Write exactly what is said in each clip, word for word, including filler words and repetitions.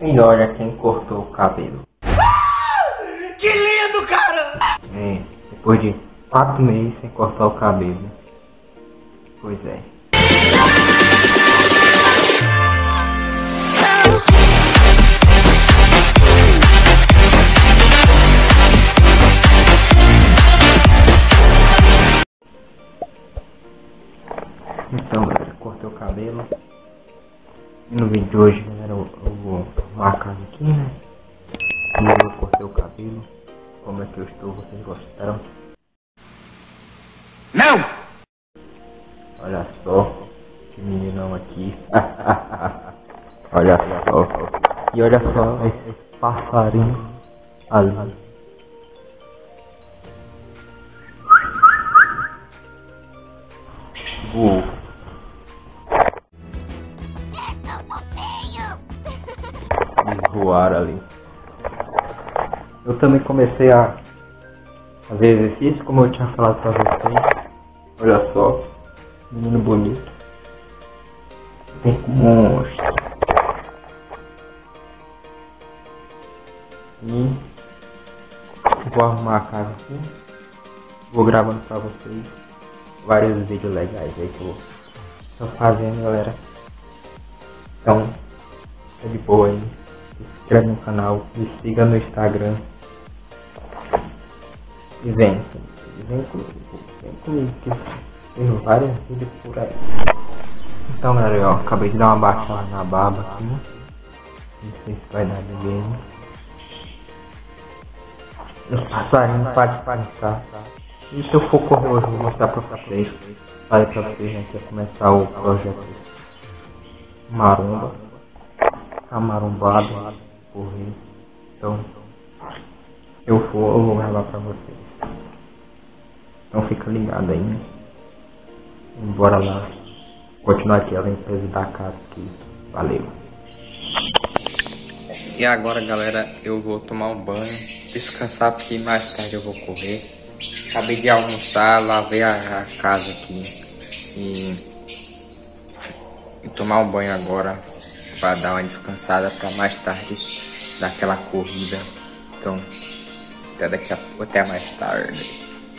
E olha quem cortou o cabelo. Que lindo, cara! É, depois de quatro meses sem cortar o cabelo. Pois é. Então, galera, cortei o cabelo. E no vídeo de hoje, galera, eu, eu vou arrumar a casa aqui, né? E eu cortei o cabelo. Como é que eu estou? Vocês gostaram? Não! Olha só, que meninão aqui. Olha só. E olha só esse passarinho ali. Vou. Eles voaram ali. Eu também comecei a fazer exercício, como eu tinha falado pra vocês. Olha só, menino bonito. Tem monstro. E vou arrumar a casa aqui. Vou gravando pra vocês vários vídeos legais aí que eu tô fazendo, galera. Então, tá de boa aí. Se inscreve no canal, me siga no Instagram. E vem, vem comigo, vem comigo que tem vários vídeos por aí. Então, galera, ó, acabei de dar uma baixada na barba aqui. Não sei se vai dar ninguém. Os passarinhos podem cantar. E se eu for correr hoje, eu vou mostrar pra vocês. Falei pra vocês, né, que ia começar o projeto Maromba. Tá marombado, correr. Então, eu vou, eu vou gravar pra vocês. Então fica ligado aí, né? Bora lá continuar aqui a limpeza da casa aqui. Valeu. E agora, galera, eu vou tomar um banho, descansar porque mais tarde eu vou correr. Acabei de almoçar, lavei a, a casa aqui e, e tomar um banho agora para dar uma descansada para mais tarde dar aquela corrida. Então, até daqui a pouco, até mais tarde.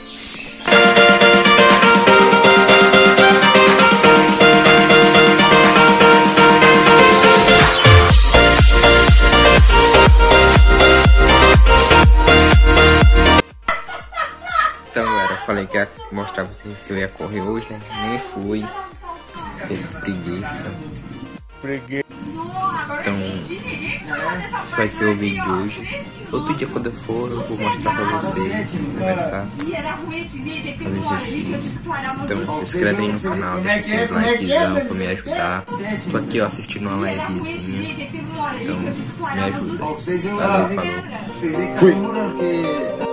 Então, galera, eu falei que ia mostrar pra vocês que eu ia correr hoje, né? Nem fui. Teve preguiça. Preguiça. Então, esse vai ser o vídeo de hoje. Outro dia, quando eu for, eu vou mostrar pra vocês. Começar a fazer exercício. Então, se inscreve aí no canal, deixa aquele likezão pra me ajudar. Tô aqui, ó, assistindo uma livezinha. Então, me ajuda aí. Valeu, falou. Fui!